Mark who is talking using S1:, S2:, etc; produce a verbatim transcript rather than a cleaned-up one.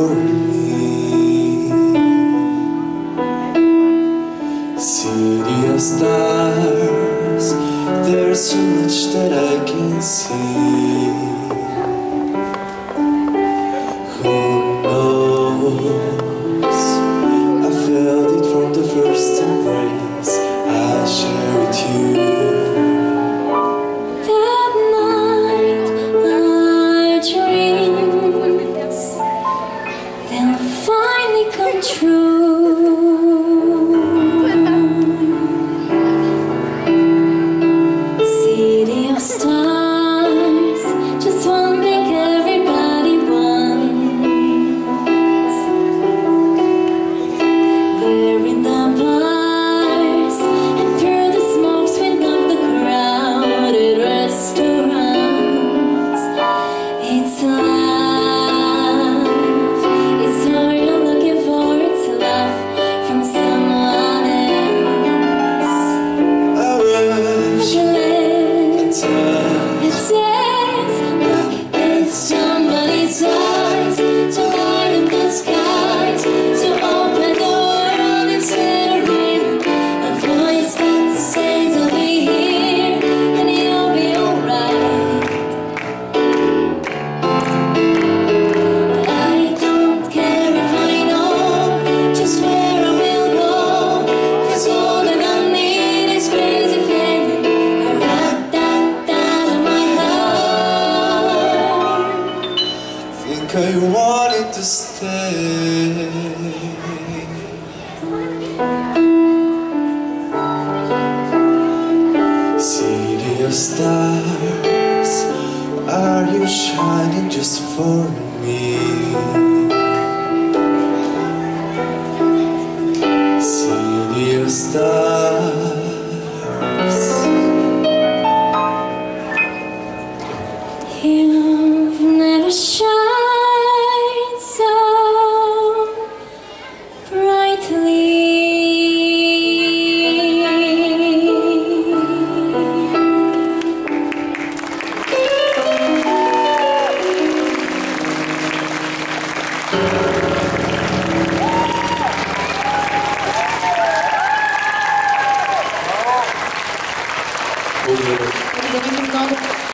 S1: for me. City of stars, there's so much that I can see. Who knows? I felt it from the first embrace I share with you. I wanted to stay. City of stars, are you shining just for me? City of stars,
S2: you've never shone.